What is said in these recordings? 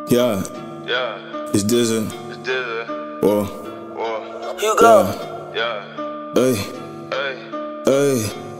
Yeah, it's Dizzy. Whoa, Hugo. hey, hey,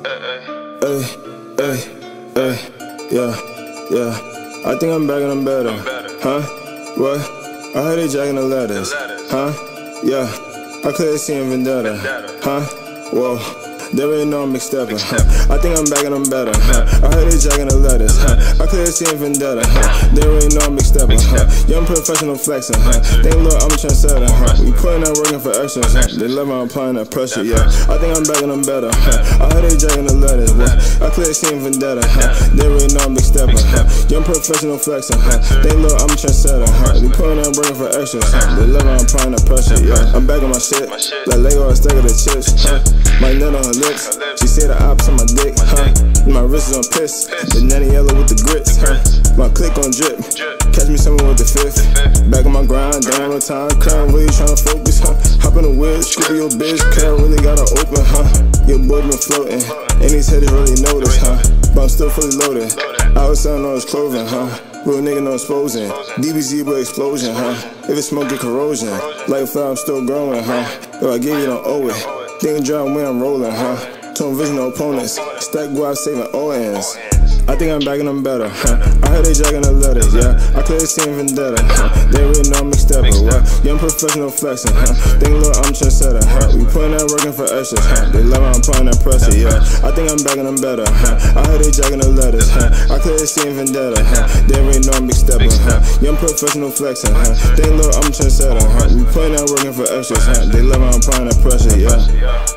hey, hey, yeah. I think I'm back and I'm better. Huh? What? I heard they jacking the letters. Huh? Yeah. I clearly seen Vendetta. Huh? Whoa. They really know I'm McStepper. I think I'm back and I'm better. I heard they jacking the letters. I clearly seen Vendetta. They really know I'm McStepper. Young professional flexing. Think look, I'm a trendsetter. We putting that working for extras. They love how I'm applying that pressure. Yeah. I think I'm back and I'm better. I heard they jacking the letters. I clearly seen Vendetta. They really know I'm McStepper. Young professional flexing. Think look, I'm a trendsetter. We putting that working for extras. They love how I'm applying that pressure. Yeah. I'm back on my shit. Like Lego, I stack of the chips. My nut on her lips. She say the ops on my dick, my wrist is on piss. The nanny yellow with the grits, my click on drip. Catch me somewhere with the fifth. Back on my grind, down all the time. Can't really tryna focus, Hop in the wheel, skip your bitch. Can't really gotta open, Your boy been floating, and these haters really notice, But I'm still fully loaded. I was selling all his clothing, Real nigga no exposing. DBZ with explosion, If it's smoke, get corrosion. Like flower, I'm still growing, If I give you, don't owe it. Think drive when I'm rolling, Tone vision, no opponents. Stack guap, saving all ends. I think I'm back and I'm better, I heard they jacking the letters, yeah. I clearly seen Vendetta, They really know I'm McStepper, Young professional flexing, Think look, I'm trendsetter, We putting that working for extras, They love how I'm applying that pressure, yeah. I think I'm back and I'm better, I heard they jacking the letters, I clearly seen Vendetta, They really know I'm McStepper, Young professional flexing, Think look, I'm trendsetter, We putting that working for extras, They love how I'm applying that pressure, yeah.